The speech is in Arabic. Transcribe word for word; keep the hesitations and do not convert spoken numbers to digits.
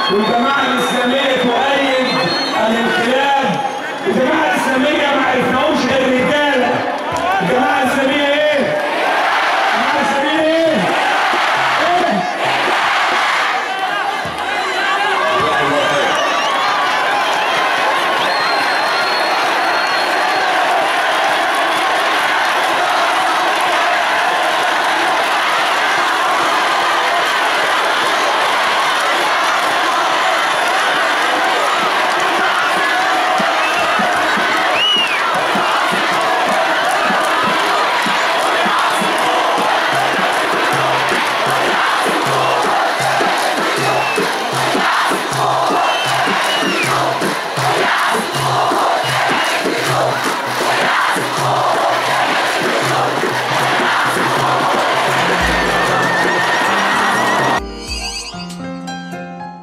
والجماعه الاسلاميه تؤيد الانقلاب. الجماعه الاسلاميه ما عرفناهمش غير رجاله. الجماعه الاسلاميه ايه؟ الجماعه الاسلاميه ايه؟ ايه؟ Oh!